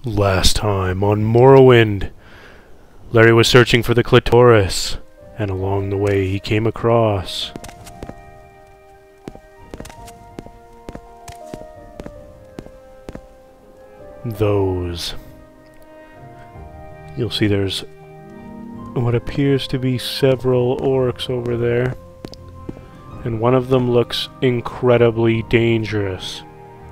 Last time on Morrowind, Larry was searching for the clitoris, and along the way he came across those. You'll see there's what appears to be several orcs over there, and one of them looks incredibly dangerous.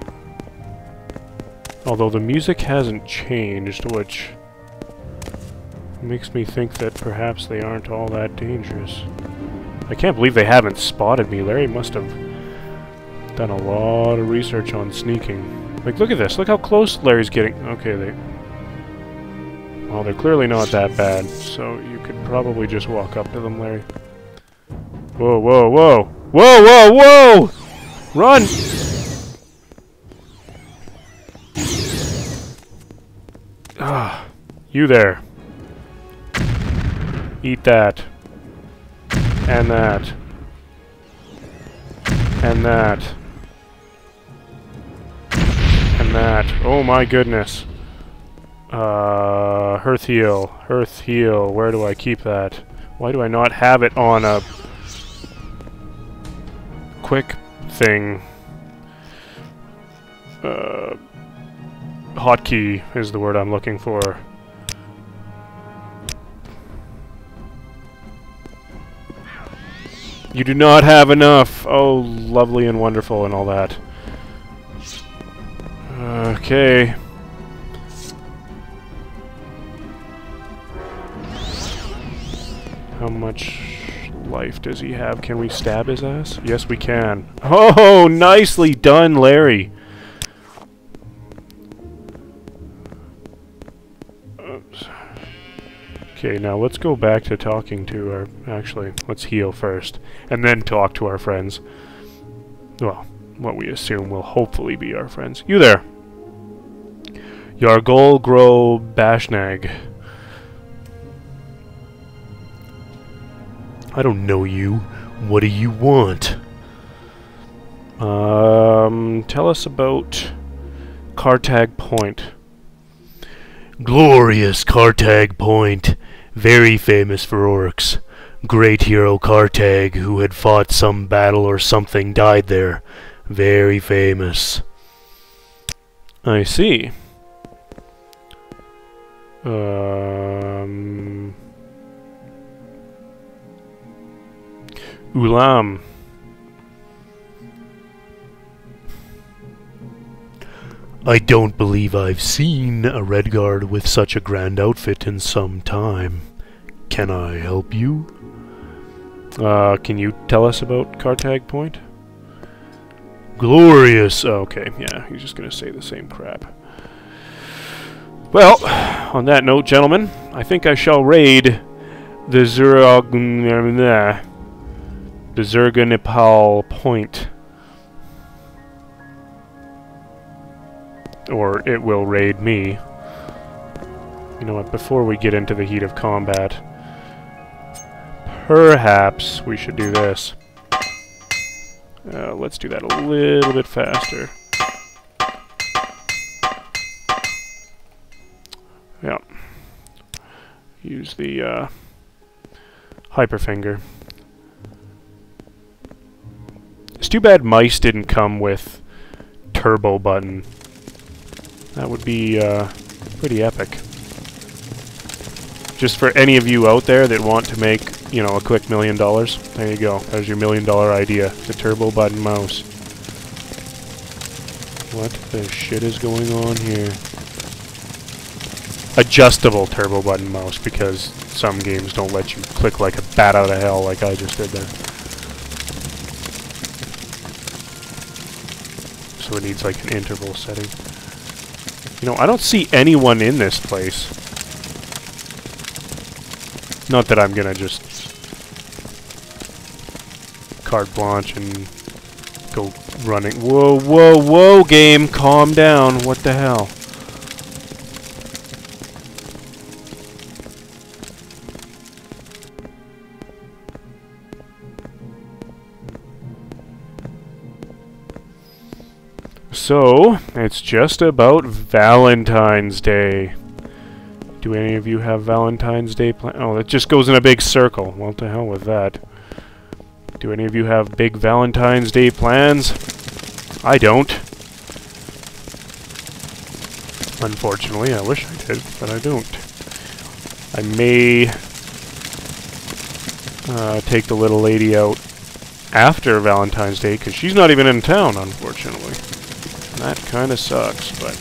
Although the music hasn't changed, which makes me think that perhaps they aren't all that dangerous. I can't believe they haven't spotted me. Larry must have done a lot of research on sneaking. Like, look at this. Look how close Larry's getting. Okay, well, they're clearly not that bad, so you could probably just walk up to them, Larry. Whoa, whoa, whoa! Whoa, whoa, whoa! Run! Ah, you there. Eat that. And that. And that. And that. Oh my goodness. Hearth heal. Hearth heal. Where do I keep that? Why do I not have it on a quick thing? Hotkey is the word I'm looking for. You do not have enough. Oh, lovely and wonderful and all that. Okay. How much life does he have? Can we stab his ass? Yes, we can. Oh, nicely done, Larry. Okay, now let's go back to talking to our... Actually, let's heal first, and then talk to our friends. Well, what we assume will hopefully be our friends. You there! Yargol Gro Bashnag. I don't know you. What do you want? Tell us about Kartag Point. Glorious Kartag Point. Very famous for orcs. Great hero Kartag, who had fought some battle or something, died there. Very famous. I see. Ulam. I don't believe I've seen a Redguard with such a grand outfit in some time. Can I help you? Can you tell us about Kartag Point? Glorious! Oh, okay, yeah, he's just gonna say the same crap. Well, on that note, gentlemen, I think I shall raid the Zergonipal Point. Or it will raid me. You know what, before we get into the heat of combat, perhaps we should do this. Let's do that a little bit faster. Yeah. Use the hyperfinger. It's too bad mice didn't come with turbo button. That would be pretty epic. Just for any of you out there that want to make, you know, a quick $1 million, there you go. There's your $1 million idea. The turbo button mouse. What the shit is going on here? Adjustable turbo button mouse, because some games don't let you click like a bat out of hell like I just did there. So it needs like an interval setting. You know, I don't see anyone in this place. Not that I'm gonna just carte blanche and go running. Whoa, whoa, whoa, game, calm down. What the hell? So, it's just about Valentine's Day. Do any of you have Valentine's Day plans? Oh, it just goes in a big circle. Well, to hell with that. Do any of you have big Valentine's Day plans? I don't. Unfortunately, I wish I did, but I don't. I may take the little lady out after Valentine's Day, because she's not even in town, unfortunately. That kind of sucks, but...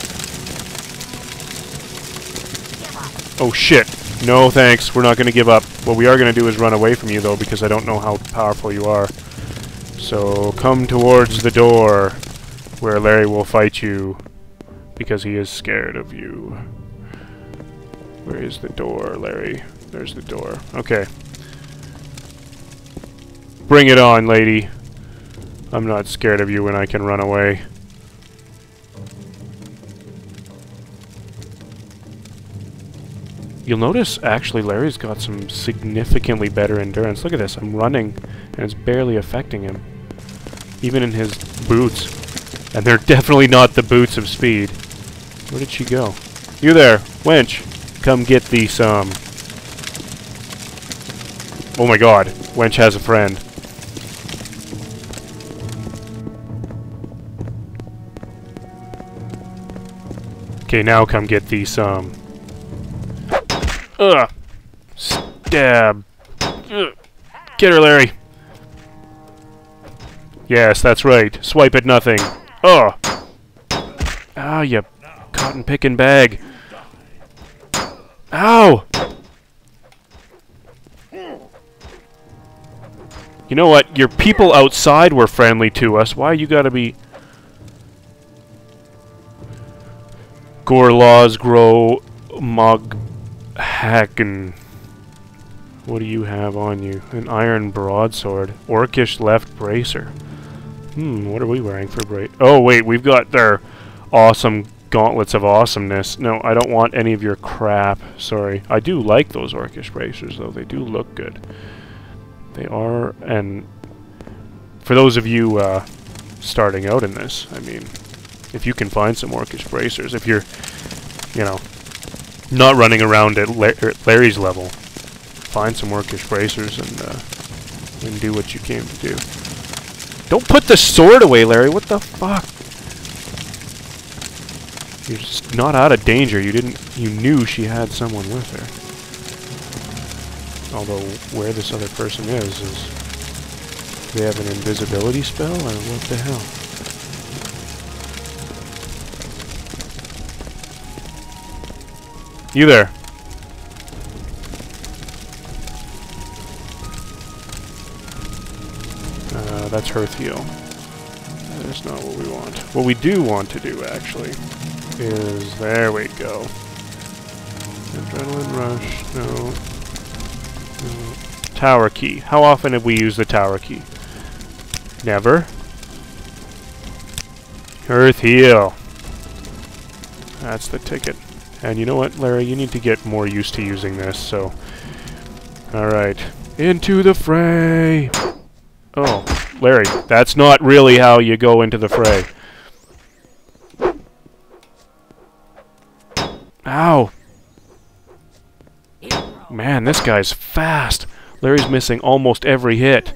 Oh shit! No thanks, we're not going to give up. What we are going to do is run away from you, though, because I don't know how powerful you are. So, come towards the door, where Larry will fight you, because he is scared of you. Where is the door, Larry? There's the door. Okay. Bring it on, lady. I'm not scared of you when I can run away. You'll notice, actually, Larry's got some significantly better endurance. Look at this, I'm running, and it's barely affecting him. Even in his boots. And they're definitely not the boots of speed. Where did she go? You there, wench! Come get thee some. Oh my god, wench has a friend. Okay, now come get thee some. Ugh! Stab! Ugh. Get her, Larry! Yes, that's right. Swipe at nothing. Ugh! Ah, you cotton-picking bag. Ow! You know what? Your people outside were friendly to us. Why you gotta be... Gorlaws grow mog hacken. What do you have on you? An iron broadsword. Orcish left bracer. What are we wearing for brace? Oh wait, we've got their awesome gauntlets of awesomeness. No, I don't want any of your crap. Sorry. I do like those orcish bracers though. They do look good. They are, and for those of you starting out in this, I mean, if you can find some orcish bracers, if you're, you know, not running around at Larry's level, find some orcish bracers and do what you came to do. Don't put the sword away, Larry. What the fuck? You're just not out of danger. You knew she had someone with her. Although where this other person is do they have an invisibility spell or what the hell? You there? That's Hearthheal. That's not what we want. What we do want to do, actually, is... There we go. Adrenaline rush. No. Tower key. How often have we used the tower key? Never. Hearthheal. That's the ticket. And you know what, Larry? You need to get more used to using this, so... Alright. Into the fray! Oh, Larry, that's not really how you go into the fray. Ow! Man, this guy's fast! Larry's missing almost every hit.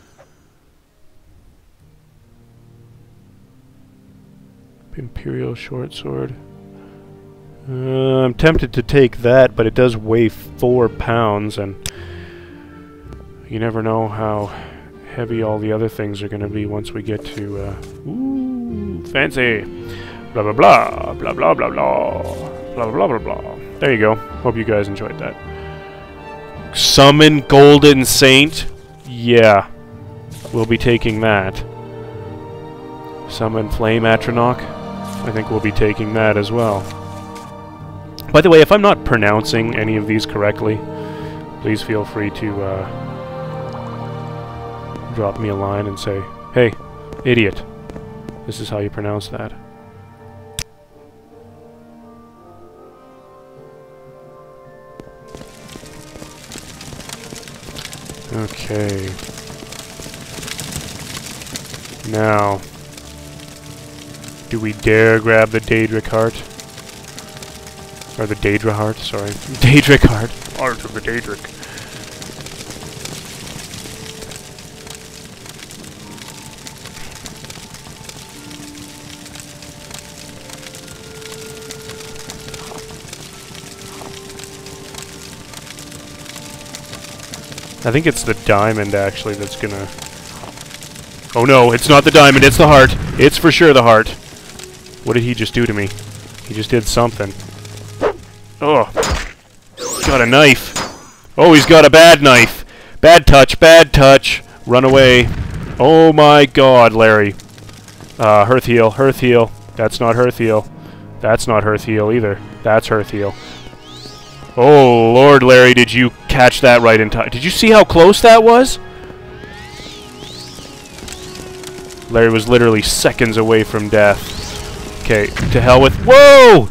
Imperial short sword. I'm tempted to take that, but it does weigh 4 pounds, and you never know how heavy all the other things are going to be once we get to, ooh, fancy! Blah blah blah, blah blah blah blah, blah blah blah blah. There you go. Hope you guys enjoyed that. Summon Golden Saint? Yeah. We'll be taking that. Summon Flame Atronach? I think we'll be taking that as well. By the way, if I'm not pronouncing any of these correctly, please feel free to drop me a line and say, "Hey, idiot, this is how you pronounce that." Okay. Now, Do we dare grab the Daedric Heart? Or the Daedra Heart, sorry. Daedric Heart. Heart of the Daedric. I think it's the diamond, actually, that's gonna... Oh no, it's not the diamond, it's the heart. It's for sure the heart. What did he just do to me? He just did something. Oh. Got a knife. Oh, he's got a bad knife. Bad touch, bad touch. Run away. Oh my god, Larry. Hearth heal, Hearth heal. That's not Hearth heal. That's not Hearth heal either. That's Hearth heal. Oh, Lord, Larry, did you catch that right in time? Did you see how close that was? Larry was literally seconds away from death. Okay, to hell with... Whoa!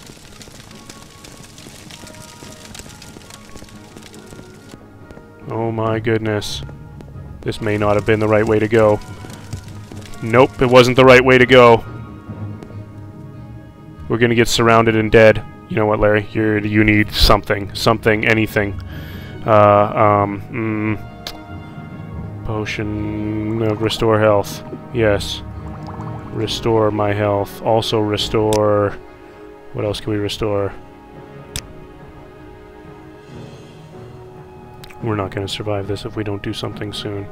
Oh my goodness. This may not have been the right way to go. Nope, it wasn't the right way to go. We're gonna get surrounded and dead. You know what, Larry? You need something. Something, anything. Potion of restore health. Yes. Restore my health. Also restore... What else can we restore? We're not going to survive this if we don't do something soon.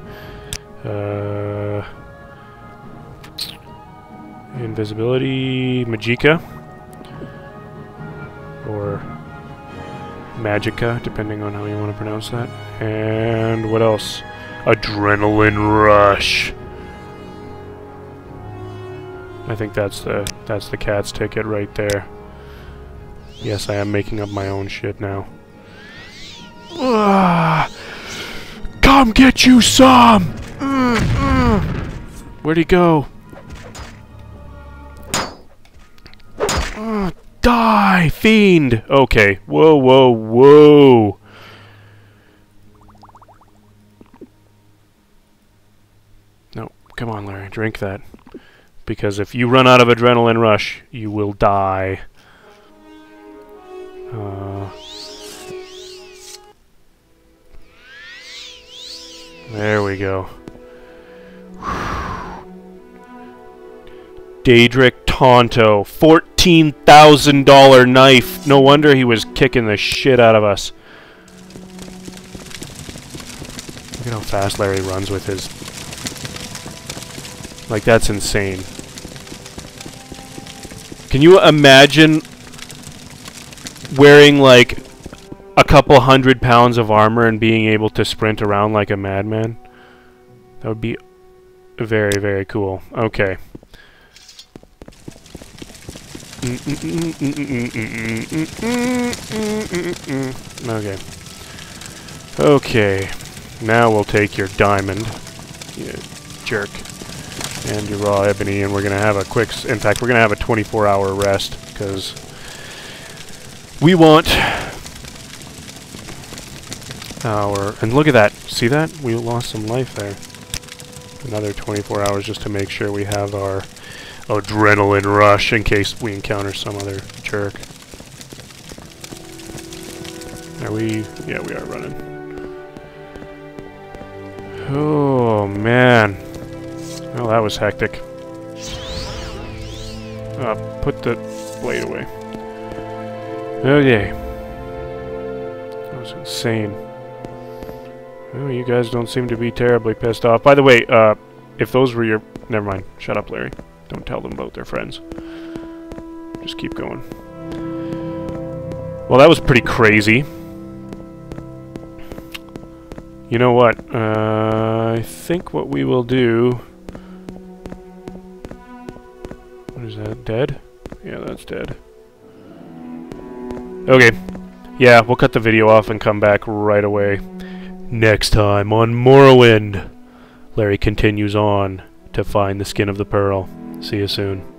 Invisibility... Magicka. Or Magica, depending on how you want to pronounce that. And what else? Adrenaline Rush. I think that's the cat's ticket right there. Yes, I am making up my own shit now. Come get you some! Where'd he go? Die, fiend! Okay. Whoa, whoa, whoa. No, come on, Larry. Drink that. Because if you run out of adrenaline rush, you will die. There we go. Daedric Tonto, $14,000 knife. No wonder he was kicking the shit out of us. Look at how fast Larry runs with his... Like, that's insane. Can you imagine wearing, like, a couple 100 pounds of armor and being able to sprint around like a madman? That would be very, very cool. Okay. Okay. Okay. Now we'll take your diamond, you jerk, and your raw ebony, and we're gonna have a quick... In fact, we're gonna have a 24-hour rest, because we want our... And look at that. See that? We lost some life there. Another 24 hours just to make sure we have our adrenaline rush in case we encounter some other jerk. Are we... Yeah, we are running. Oh, man. Well, that was hectic. Put the blade away. Okay. That was insane. Well, you guys don't seem to be terribly pissed off. By the way, if those were your... Never mind. Shut up, Larry. Don't tell them about their friends. Just keep going. Well, that was pretty crazy. You know what? I think what we will do... What is that? Dead? Yeah, that's dead. Okay. Yeah, we'll cut the video off and come back right away. Next time on Morrowind, Larry continues on to find the skin of the pearl. See you soon.